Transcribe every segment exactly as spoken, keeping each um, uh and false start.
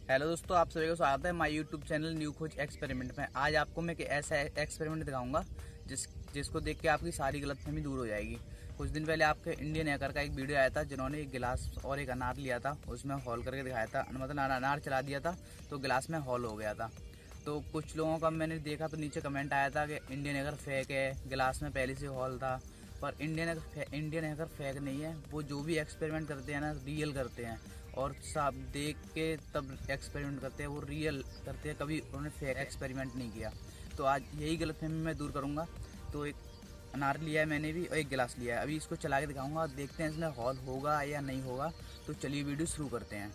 Hello दोस्तों, आप सभी को स्वागत है माय यूट्यूब चैनल न्यू खोज एक्सपेरिमेंट में। आज आपको मैं एक ऐसा एक्सपेरिमेंट दिखाऊंगा जिस जिसको देख के आपकी सारी गलतफहमी दूर हो जाएगी। कुछ दिन पहले आपके इंडियन हैकर का एक वीडियो आया था जिन्होंने एक गिलास और एक अनार लिया था, उसमें हॉल करके दिखाया था, मतलब अनार चला दिया था तो गिलास में हॉल हो गया था। तो कुछ लोगों का मैंने देखा तो नीचे कमेंट आया था कि इंडियन हैकर फेक है, गिलास में पहले से हॉल था। पर Indian hacker Indian hacker fake नहीं है। वो जो भी एक्सपेरिमेंट करते हैं ना, रियल करते हैं और सब देख के तब एक्सपेरिमेंट करते हैं, वो रियल करते हैं, कभी उन्होंने फेक एक्सपेरिमेंट नहीं किया। तो आज यही गलतफहमी मैं दूर करूँगा। तो एक अनार लिया है मैंने भी और एक गिलास लिया है, अभी इसको चला के दिखाऊंगा, देखते हैं इसमें हॉल होगा या नहीं होगा। तो चलिए वीडियो शुरू करते हैं।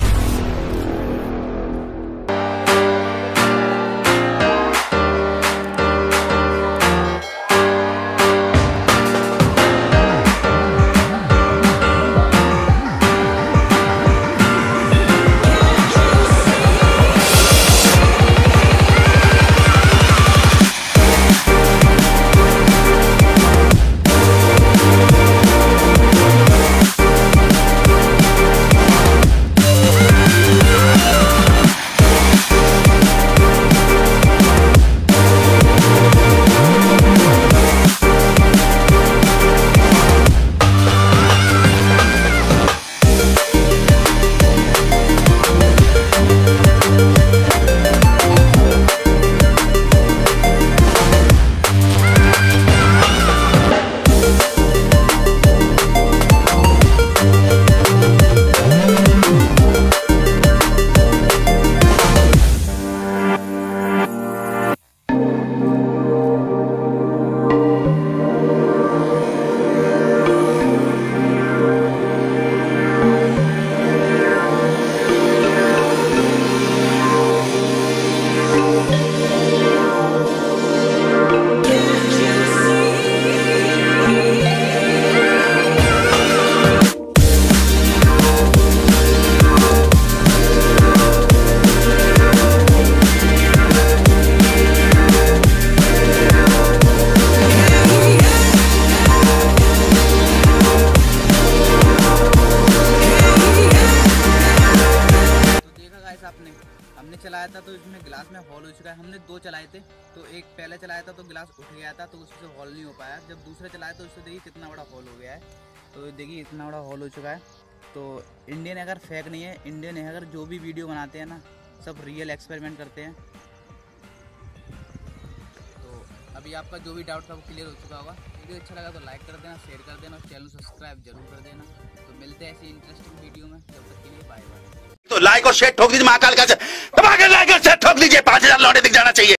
आपने हमने चलाया था तो इसमें गिलास में हॉल हो चुका है। हमने दो चलाए थे, तो एक पहले चलाया था तो गिलास उठ गया था तो उससे हॉल नहीं हो पाया। जब दूसरे चलाया तो उससे देखिए कितना बड़ा हॉल हो गया है। तो देखिए इतना बड़ा हॉल हो चुका है। तो इंडियन हैकर फेक नहीं है। इंडियन हैकर जो भी वीडियो बनाते हैं ना, सब रियल एक्सपेरिमेंट करते हैं। तो अभी आपका जो भी डाउट था वो क्लियर हो चुका होगा। वीडियो अच्छा लगा तो लाइक कर देना, शेयर कर देना और चैनल सब्सक्राइब जरूर कर देना। तो मिलते हैं ऐसी इंटरेस्टिंग वीडियो में, जब तक के लिए बाय बाय। तो लाइक और शेयर ठोक दीजिए, महाकाल का दबा के लाइक और शेयर ठोक दीजिए, पांच हजार लौटे दिख जाना चाहिए।